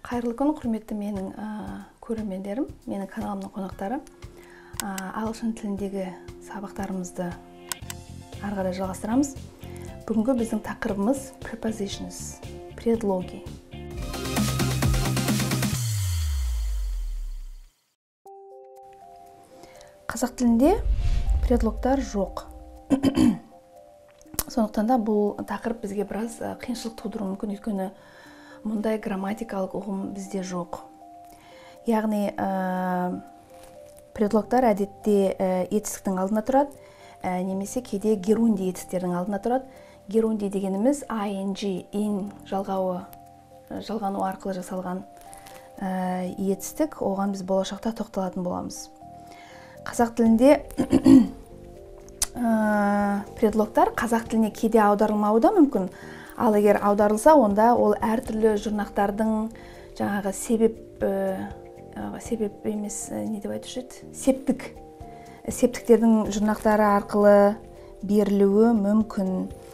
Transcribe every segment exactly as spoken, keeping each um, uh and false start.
Қайырлы күн, құрметті менің көрермендерім, менің каналымның қонақтары. Ағылшын тіліндегі сабақтарымызды ары қарай жалғастырамыз. Бүгінгі біздің тақырыбымыз prepositions, предлоги. Қазақ тілінде предлогтар жоқ. Сондықтан да бұл тақырып бізге біраз қиыншылық тудыруы мүмкін, өйткені мұндай грамматикалық ұғым бізде жоқ. Яғни предлогтар әдетте етістіктің алдында тұрады, немесе кейде герунди етістіктердің алдында тұрады. Герунди дегеніміз ing, in жалғауы, жалғану арқылы жасалған етістік, оған біз болашақта тоқталатын боламыз. Қазақ тілінде предлогтар қазақ тіліне кейде аударылмауы да мүмкін. Ал егер аударылса, онда ол әртүрлі жұрнақтардың жаңағы себеп, себеп емес, не деп айтушы еді? Септік. Септіктердің жұрнақтары арқылы берілуі мүмкін.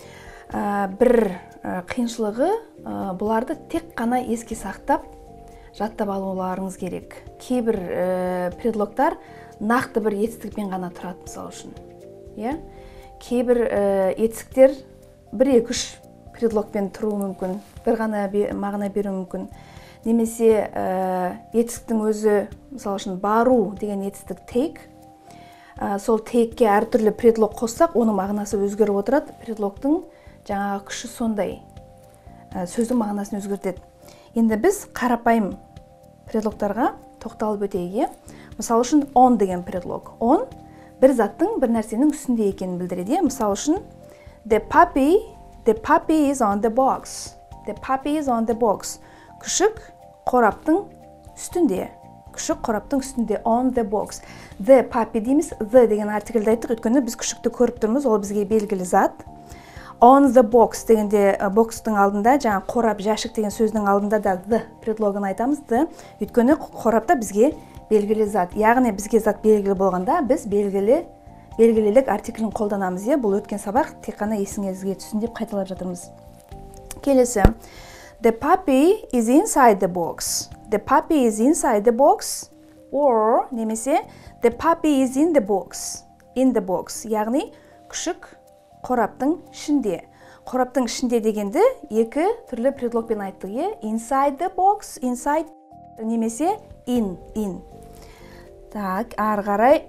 Бір қиыншылығы, бұларды тек қана еске сақтап, жаттап алуларыңыз керек. Кейбір предлогтар нақты бір етістікпен ғана тұрады, мысалы үшін. Кейбір етістіктер бір-екі үш предлогпен тұруы мүмкін, бір ғана мағына беруі мүмкін. Немесе етістіктің өзі, мысалы үшін бару деген етістік take. Сол take'ке әртүрлі предлог қоссақ, оның мағынасы өзгеріп отырады. Предлогтың жаңағы күші сондай, сөздің мағынасын өзгертеді. Енді біз қарапайым предлогтарға тоқталып өтейік. Мысалы үшін on деген предлог. On бір заттың бір нәрсенің үстінде екенін білдіреді. Мысалы үшін the puppy The puppy is on the box. The puppy is on the box. Күшік қораптың үстінде. Күшік қораптың үстінде. On the box. The puppy дейміз. The деген артикльді айттық. Өйткені біз күшікті көріп тұрмыз. Ол бізге белгілі зат. On the box дегенде бокстың алдында, жаңа қорап, жәшік деген сөздің алдында да the предлогын айтамыз. The. Өйткені қорапта бізге белгілі зат. Яғни бізге зат белгілі болғанда, біз белгілі белгілілік артиклін қолданамыз. Бұл өткен сабақ, тек қана есіңізге түсін деп қайталап жатырмыз. Келесі. The puppy is inside the box. The puppy is inside the box. Or немесе the puppy is in the box. In the box. Яғни күшік қораптың ішінде. Қораптың ішінде дегенді екі түрлі предлогпен айттық. Inside the box. Inside немесе in. In. Так, ары қарай.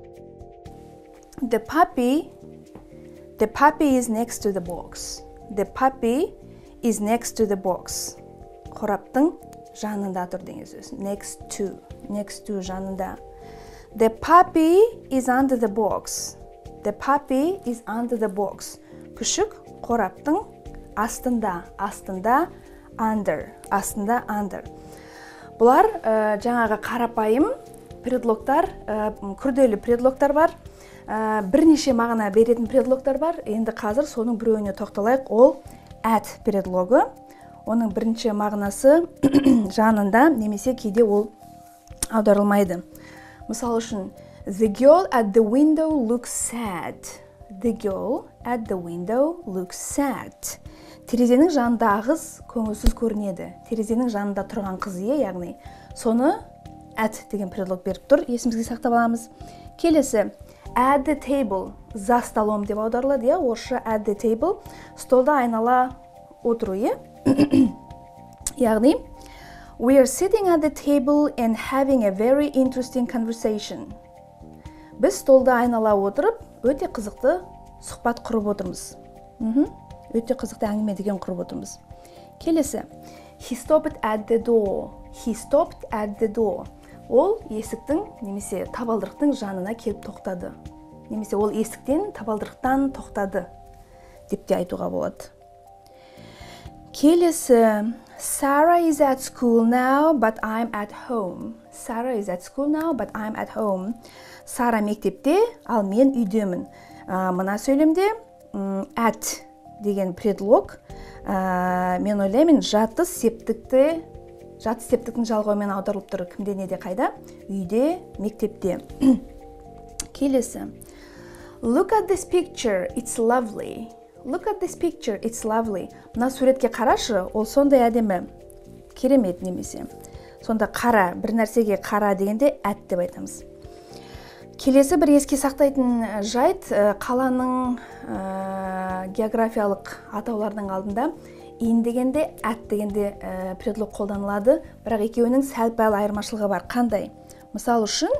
The puppy, the puppy is next to the box. The puppy is next to the box. Қораптың жанында тұр деген сөз. Next to, next to жанында. The puppy is under the box. The puppy is under the box. Күшік қораптың астында, астында, under, астында, under. Бұлар жаңағы қарапайым предлогтар, күрделі предлогтар бар. Бірнеше мағына беретін предлогтар бар. Енді қазір соның біреуіне тоқталайық. Ол at предлогы. Оның бірінші мағынасы жанында, немесе кейде ол аударылмайды. Мысалы үшін, the girl at the window looks sad. The girl at the window looks sad. Терезенің жанында қыз көңілсіз көрінеді. Терезенің жанында тұрған қыз, яғни соны at деген предлог беріп тұр. Есімізге сақтап аламыз. Келесі. At the table, за столом деп аударылады, орысша at the table, столда айнала отыру, яғни we are sitting at the table and having a very interesting conversation. Біз столда айнала отырып, өте қызықты сұхбат құрып отырмыз. Өте қызықты әңгіме деген құрып отырмыз. Келесі. He stopped at the door. He stopped at the door. Ол есіктің немесе табалдырықтың жанына келіп тоқтады. Немесе ол есіктен табалдырықтан тоқтады деп те айтуға болады. Келесі. Sarah is at school now, but I'm at home. Sarah is at school now, but I'm at home. Сара мектепте, ал мен үйдемін. Мына сөйлемде at деген предлог, мен ойлаймын жатыс септікті Жаты септіктің жалғауымен аударылып тұр. Кімде, неде, қайда? Үйде, мектепте. Келесі. Look at this picture, it's lovely. Look at this picture, it's lovely. Мына суретке қарашы, ол сондай әдемі. керемет немесе. Сонда қара, бір нәрсеге қара дегенде at деп айтамыз. Келесі бір еске сақтайтын жайт, қаланың ә, географиялық атаулардың алдында in дегенде, at дегенде ә, предлог қолданылады, бірақ екеуінің сәл-пәл айырмашылығы бар. Қандай? Мысал үшін,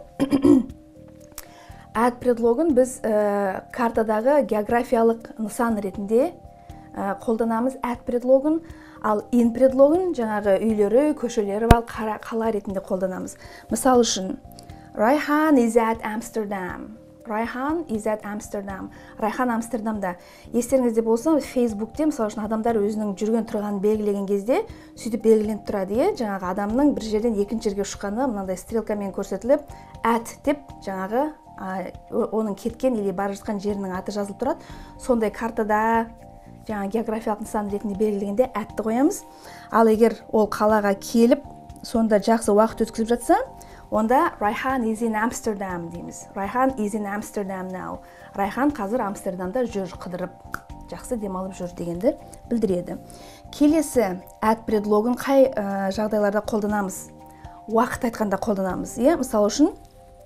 at предлогын біз ә, картадағы географиялық нысан ретінде ә, қолданамыз at предлогын, ал in предлогын жаңағы үйлері, көшелері бар қала ретінде қолданамыз. Мысал үшін, Rayhan is at Amsterdam. Rayhan is at Amsterdam. Rayhan Амстердамда. Естеріңізде болса, Facebook'те мысалы үшін адамдар өзінің жүрген тұрғанын белгілеген кезде сөйтіп белгіленіп тұрады, е, жаңағы адамның бір жерден екінші жерге ұшқаны мынандай стрелкамен көрсетіліп, at деп жаңағы а, оның кеткен или бара жатқан жерінің аты жазылып тұрады. Сондай картада жаңа географиялық нысан ретінде белгілегенде at-ті қоямыз. Ал егер ол қалаға келіп, сонда жақсы уақыт өткізіп жатса, онда Rayhan is in Amsterdam дейміз. Rayhan is in Amsterdam now. Rayhan қазір Амстердамда жүр, қыдырып, жақсы демалып жүр дегенді білдіреді. Келесі at предлогын қай ә, жағдайларда қолданамыз? Уақыт айтқанда қолданамыз. Е? Мысалы үшін,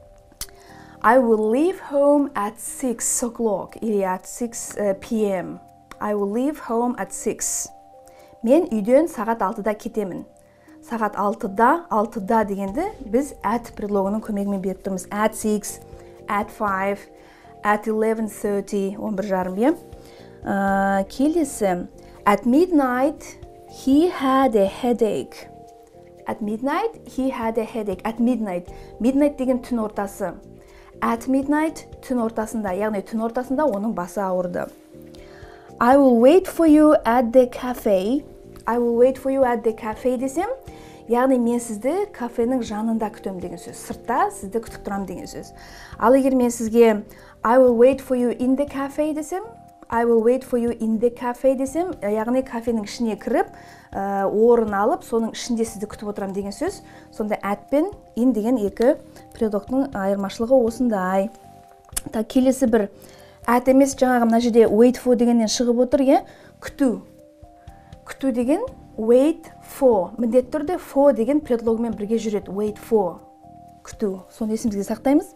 I will leave home at six o'clock или at six p m I will leave home at six. Мен үйден сағат алтыда кетемін. Сағат алтыда, алтыда дегенді біз at предлогының көмегімен беріп тұрмыз. At six, at five, at eleven thirty, он бір жарым, е? Ә, келесі, at midnight, he had a headache. At midnight, he had a headache. At midnight. Midnight деген түн ортасы. At midnight, түн ортасында, яғни түн ортасында оның басы ауырды. I will wait for you at the cafe. I will wait for you at the cafe десем, яғни мен сізді кафенің жанында күтем деген сөз. Сыртта сізді күтіп тұрам деген сөз. Ал егер мен сізге I will wait for you in the cafe десем, I will wait for you in the cafe десем, яғни кафенің ішіне кіріп, ә, орын алып, соның ішінде сізді күтіп отырам деген сөз. Сонда at пен in деген екі предлогтың айырмашылығы осындай. Та келесі бір at емес, жаңағы мына жерде wait for дегеннен шығып отыр, е? Күту. Күту деген wait for. Міндетті түрде for деген предлогымен бірге жүреді. Wait for. Күту. Соны есімізге сақтаймыз.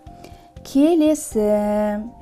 Келесі.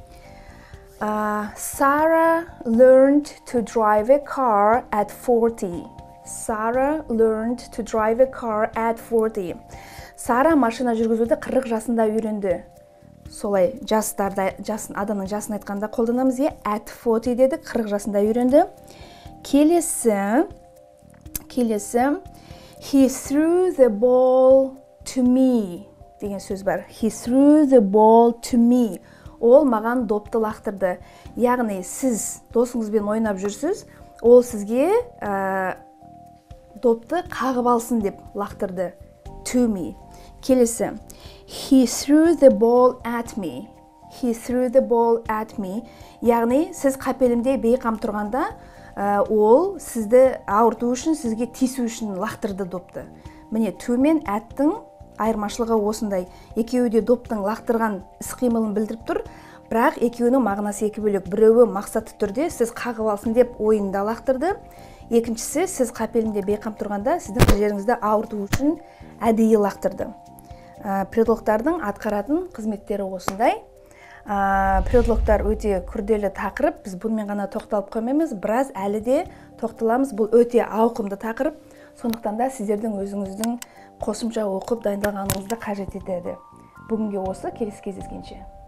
Uh, Sarah learned to drive a car at forty. Sarah learned to drive a car at forty. Сара машина жүргізуді қырық жасында үйренді. Солай жастарда, жасын, адамның жасын айтқанда қолданамыз, е? At forty дедік, қырық жасында үйренді. Келесі, келесі, he threw the ball to me деген сөз бар. He threw the ball to me. Ол маған допты лақтырды. Яғни сіз досыңызбен ойнап жүрсіз, ол сізге ә, допты қағып алсын деп лақтырды. To me. Келесі, he threw the ball at me. He threw the ball at me. Яғни сіз қапелімде бейқам тұрғанда, ә, ол сізді ауырту үшін, сізге тису үшін лақтырды допты. Міне, to мен at-тың айырмашылығы осындай. Екеуі де доптың лақтырған іс-қимылын білдіріп тұр, бірақ екеуінің мағынасы екі бөлек. Біреуі мақсатты түрде сіз қағып алсын деп ойында лақтырды. Екіншісі, сіз қапелімде бейқам тұрғанда сіздің жеріңізді ауырту үшін әдейі лақтырды. Ә, предлогтардың атқаратын қызметтері осындай. Ә, предлогтар өте күрделі тақырып, біз бұнымен ғана тоқталып қоймаймыз, біраз әлі де тоқталамыз. Бұл өте ауқымды тақырып, сондықтан да сіздердің өзіңіздің қосымша оқып дайындалғаныңызды қажет етеді. Бүгінге осы, келесі кездескенше.